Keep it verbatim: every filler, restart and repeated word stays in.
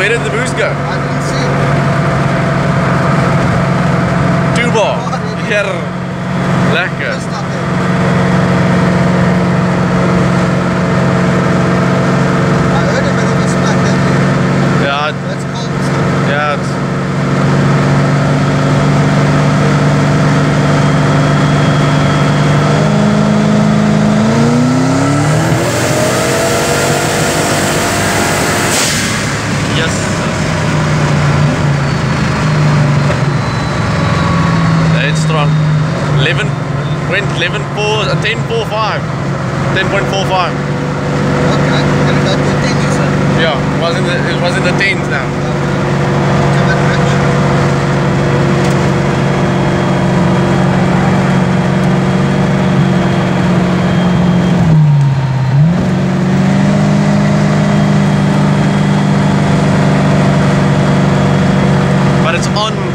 Where did the boost go? I didn't see it. Two bar. Oh, really? Hier. Lekker. Just not there. I heard a bit of a smack there. Ja, That's cold. ja. Het, yes. It's strong. eleven went eleven four, uh, ten four five. ten point four five. Okay. And it got to ten, you said. Yeah, it was in the it was in the tens now. Come and rich. But it's on